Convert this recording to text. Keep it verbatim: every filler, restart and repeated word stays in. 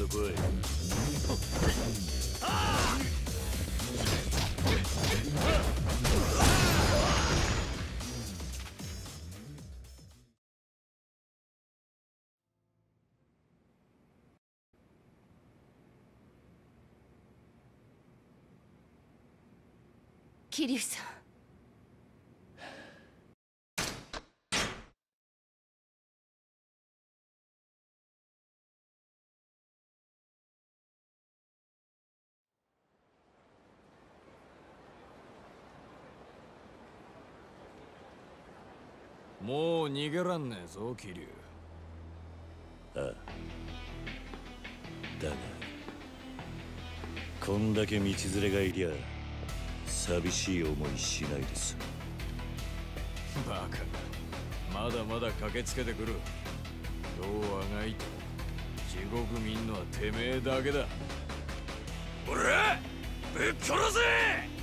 こい。 桐生さん。 もう逃げらんねえぞ、桐生。 ああ。だがこんだけ道連れがいりゃ寂しい思いしないです。 バカがまだまだ駆けつけてくる。どうあがいても地獄民のはてめえだけだ。おらぶっ殺せ！